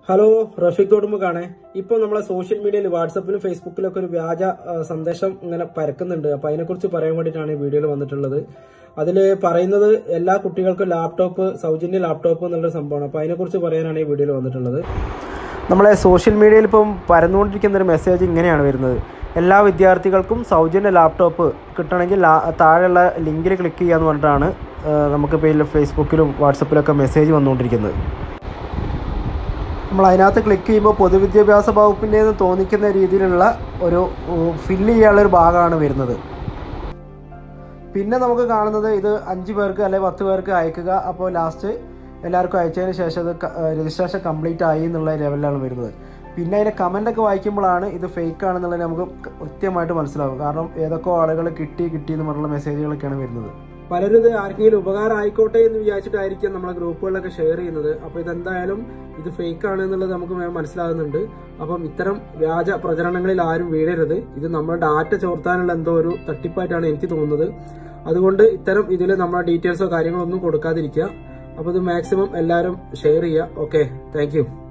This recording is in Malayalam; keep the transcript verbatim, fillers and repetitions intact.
ഹലോ, റഫീഖ് തോടുമ്പുകാണ്. ഇപ്പോൾ നമ്മളെ സോഷ്യൽ മീഡിയയിൽ വാട്സപ്പിലും ഫേസ്ബുക്കിലൊക്കെ ഒരു വ്യാജ സന്ദേശം ഇങ്ങനെ പരക്കുന്നുണ്ട്. അപ്പൊ അതിനെക്കുറിച്ച് പറയാൻ വേണ്ടിയിട്ടാണ് ഈ വീഡിയോയിൽ വന്നിട്ടുള്ളത്. അതിൽ പറയുന്നത് എല്ലാ കുട്ടികൾക്കും ലാപ്ടോപ്പ്, സൗജന്യ ലാപ്ടോപ്പ് എന്നുള്ളൊരു സംഭവമാണ്. അപ്പൊ അതിനെക്കുറിച്ച് പറയാനാണ് ഈ വീഡിയോയിൽ വന്നിട്ടുള്ളത്. നമ്മളെ സോഷ്യൽ മീഡിയയിൽ ഇപ്പം പരന്നുകൊണ്ടിരിക്കുന്ന ഒരു മെസ്സേജ് ഇങ്ങനെയാണ് വരുന്നത്: എല്ലാ വിദ്യാർത്ഥികൾക്കും സൗജന്യ ലാപ്ടോപ്പ് കിട്ടണമെങ്കിൽ താഴെയുള്ള ലിങ്കിൽ ക്ലിക്ക് ചെയ്യാന്ന് പറഞ്ഞിട്ടാണ് നമുക്കിപ്പോൾ ഫേസ്ബുക്കിലും വാട്സപ്പിലൊക്കെ മെസ്സേജ് വന്നുകൊണ്ടിരിക്കുന്നത്. നമ്മൾ അതിനകത്ത് ക്ലിക്ക് ചെയ്യുമ്പോൾ പൊതുവിദ്യാഭ്യാസ വകുപ്പിൻ്റെന്ന് തോന്നിക്കുന്ന രീതിയിലുള്ള ഒരു ഫില്ല് ചെയ്യാനുള്ളൊരു ഭാഗമാണ് വരുന്നത്. പിന്നെ നമുക്ക് കാണുന്നത് ഇത് അഞ്ച് പേർക്ക് അല്ലെങ്കിൽ പത്ത് പേർക്ക് അയക്കുക. അപ്പോൾ ലാസ്റ്റ് എല്ലാവർക്കും അയച്ചതിന് ശേഷം അത് രജിസ്ട്രേഷൻ കംപ്ലീറ്റ് ആയി എന്നുള്ള ലെവലിലാണ് വരുന്നത്. പിന്നെ അതിൻ്റെ കമൻ്റൊക്കെ വായിക്കുമ്പോഴാണ് ഇത് ഫേക്ക് ആണെന്നുള്ളത് നമുക്ക് കൃത്യമായിട്ട് മനസ്സിലാവും. കാരണം ഏതൊക്കെ ആളുകൾ കിട്ടി കിട്ടി എന്ന് പറഞ്ഞുള്ള മെസ്സേജുകളൊക്കെയാണ് വരുന്നത്. പലരും ഇത് ആർക്കെങ്കിലും ഉപകാരം ആയിക്കോട്ടെ എന്ന് വിചാരിച്ചിട്ടായിരിക്കും നമ്മളെ ഗ്രൂപ്പുകളിലൊക്കെ ഷെയർ ചെയ്യുന്നത്. അപ്പോൾ ഇതെന്തായാലും ഇത് ഫേക്ക് ആണ് എന്നുള്ളത് നമുക്ക് മനസ്സിലാകുന്നുണ്ട്. അപ്പം ഇത്തരം വ്യാജ പ്രചരണങ്ങളിൽ ആരും വീഴരുത്. ഇത് നമ്മുടെ ഡാറ്റ ചോർത്താനുള്ള എന്തോ ഒരു തട്ടിപ്പായിട്ടാണ് എനിക്ക് തോന്നുന്നത്. അതുകൊണ്ട് ഇത്തരം ഇതിൽ നമ്മളെ ഡീറ്റെയിൽസോ കാര്യങ്ങളോ ഒന്നും കൊടുക്കാതിരിക്കുക. അപ്പോൾ ഇത് മാക്സിമം എല്ലാവരും ഷെയർ ചെയ്യുക. Okay, thank U.